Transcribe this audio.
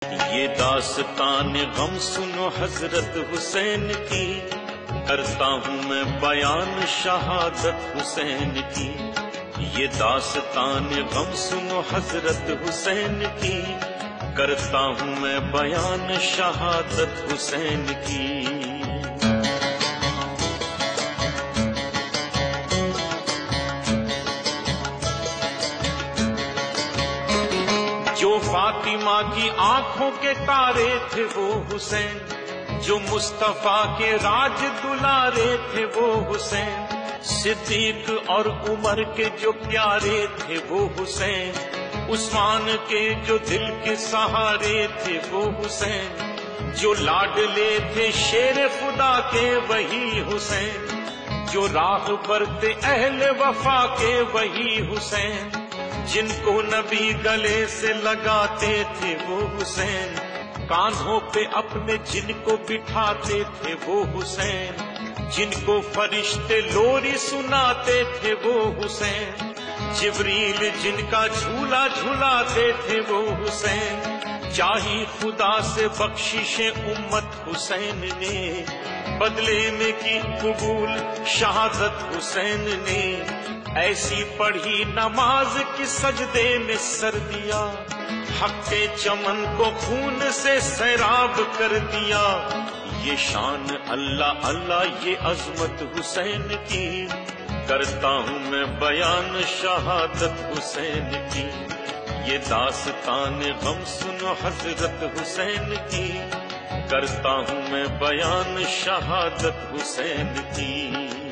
یہ داستان غم سنو حضرت حسین کی، کرتا ہوں میں بیان شہادت حسین کی۔ یہ داستان غم سنو حضرت حسین کی، کرتا ہوں میں بیان شہادت حسین کی۔ جو فاطمہ کی آنکھوں کے تارے تھے وہ حسین، جو مصطفیٰ کے راج دلارے تھے وہ حسین، صدیق اور عمر کے جو پیارے تھے وہ حسین، عثمان کے جو دل کے سہارے تھے وہ حسین، جو لاڈلے تھے شیر خدا کے وہی حسین، جو راہ برتے اہل وفا کے وہی حسین، جن کو نبی گلے سے لگاتے تھے وہ حسین، کاندھوں پہ اپنے جن کو بٹھاتے تھے وہ حسین، جن کو فرشتے لوری سناتے تھے وہ حسین، جبریل جن کا جھولا جھلاتے تھے وہ حسین، چاہی خدا سے بخشش امت حسین نے، بدلے میں کی قبول شہادت حسین نے، ایسی پڑھی نماز کی سجدے میں سر دیا، حق کے چمن کو خون سے سیراب کر دیا۔ یہ شان اللہ اللہ، یہ عظمت حسین کی، کرتا ہوں میں بیان شہادت حسین کی۔ یہ داستان غم سنو حضرت حسین کی، کرتا ہوں میں بیان شہادت حسین کی۔